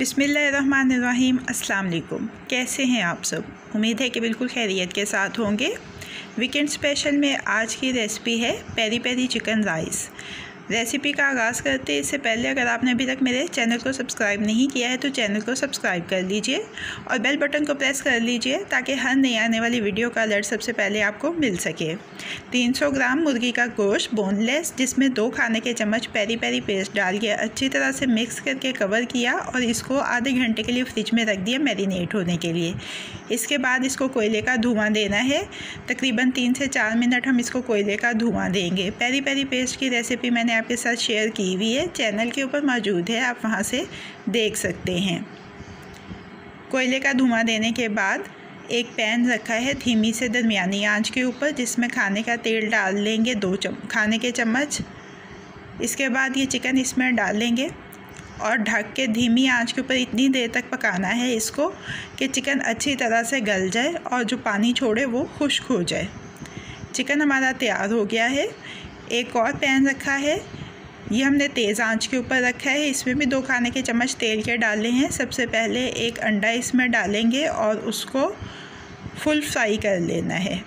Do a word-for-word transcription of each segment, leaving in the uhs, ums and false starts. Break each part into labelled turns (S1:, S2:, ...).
S1: बिस्मिल्लाहिर्रहमानिर्रहीम। अस्सलाम वालेकुम। कैसे हैं आप सब? उम्मीद है कि बिल्कुल खैरियत के साथ होंगे। वीकेंड स्पेशल में आज की रेसिपी है peri peri chicken rice. Recipe का आगाज़ करते हैं इससे पहले अगर आपने अभी तक मेरे चैनल को सब्सक्राइब नहीं किया है तो चैनल को सब्सक्राइब कर लीजिए और बेल बटन को प्रेस कर लीजिए ताकि हर नई आने वाली वीडियो का अलर्ट सबसे पहले आपको मिल सके। तीन सौ ग्राम मुर्गी का गोश्त बोनलेस, जिसमें दो खाने के चम्मच पेरी पेरी पेस्ट डाल के अच्छी तरह से मिक्स करके कवर किया और इसको आधे घंटे के लिए फ्रिज में रख दिया मैरिनेट होने के लिए। इसके बाद इसको कोयले का धुआं देना है। तकरीबन तीन से चार मिनट हम इसको कोयले का धुआं देंगे। पेरी पेरी पेस्ट की रेसिपी मैंने आपके साथ शेयर की हुई है, चैनल के ऊपर मौजूद है, आप वहां से देख सकते हैं। कोयले का धुआं देने के बाद एक पैन रखा है धीमी से दरमियानी आंच के ऊपर, जिसमें खाने का तेल डाल लेंगे दो चम खाने के चम्मच। इसके बाद ये चिकन इसमें डालेंगे और ढक के धीमी आंच के ऊपर इतनी देर तक पकाना है इसको कि चिकन अच्छी तरह से गल जाए और जो पानी छोड़े वो खुश्क हो जाए। चिकन हमारा तैयार हो गया है। एक और पैन रखा है, ये हमने तेज़ आंच के ऊपर रखा है। इसमें भी दो खाने के चम्मच तेल के डाले हैं। सबसे पहले एक अंडा इसमें डालेंगे और उसको फुल फ्राई कर लेना है।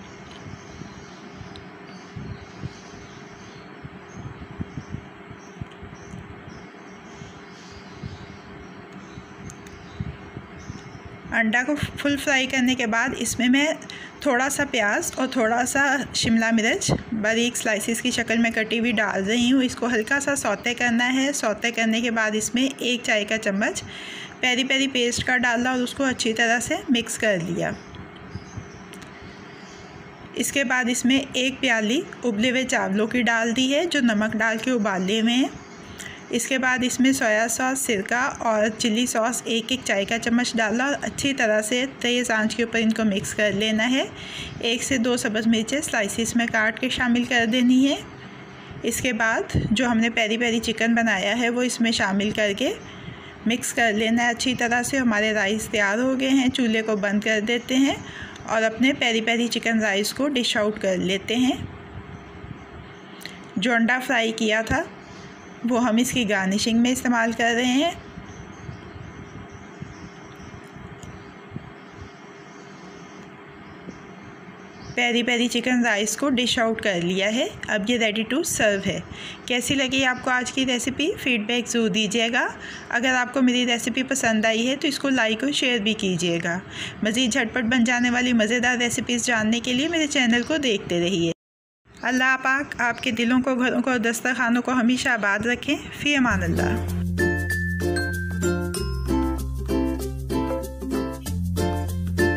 S1: अंडा को फुल फ्राई करने के बाद इसमें मैं थोड़ा सा प्याज और थोड़ा सा शिमला मिर्च बारीक स्लाइसिस की शक्ल में कटी हुई डाल रही हूँ। इसको हल्का सा सौते करना है। सौते करने के बाद इसमें एक चाय का चम्मच पेरी पेरी पेस्ट का डाला और उसको अच्छी तरह से मिक्स कर लिया। इसके बाद इसमें एक प्याली उबले हुए चावलों की डाल दी है जो नमक डाल के उबाले हुए हैं। इसके बाद इसमें सोया सॉस, सिरका और चिली सॉस एक एक चाय का चम्मच डाला और अच्छी तरह से तेज़ आंच के ऊपर इनको मिक्स कर लेना है। एक से दो सब्ज़ मिर्चें स्लाइसिस में काट के शामिल कर देनी है। इसके बाद जो हमने पेरी पेरी चिकन बनाया है वो इसमें शामिल करके मिक्स कर लेना है अच्छी तरह से। हमारे राइस तैयार हो गए हैं। चूल्हे को बंद कर देते हैं और अपने पेरी पेरी चिकन राइस को डिश आउट कर लेते हैं। जो अंडा फ्राई किया था वो हम इसकी गार्निशिंग में इस्तेमाल कर रहे हैं। पेरी पेरी चिकन राइस को डिश आउट कर लिया है। अब ये रेडी टू सर्व है। कैसी लगी आपको आज की रेसिपी? फीडबैक ज़रूर दीजिएगा। अगर आपको मेरी रेसिपी पसंद आई है तो इसको लाइक और शेयर भी कीजिएगा। मज़ीद झटपट बन जाने वाली मज़ेदार रेसिपीज़ जानने के लिए मेरे चैनल को देखते रहिए। अल्लाह पाक आपके दिलों को, घरों को और दस्तरखानों को हमेशा आबाद रखें। फ़ी अमान अल्लाह।